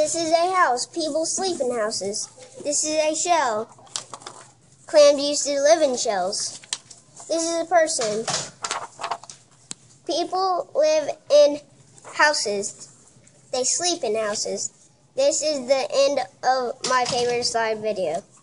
This is a house. People sleep in houses. This is a shell. Clams used to live in shells. This is a person. People live in houses. They sleep in houses. This is the end of my favorite slide video.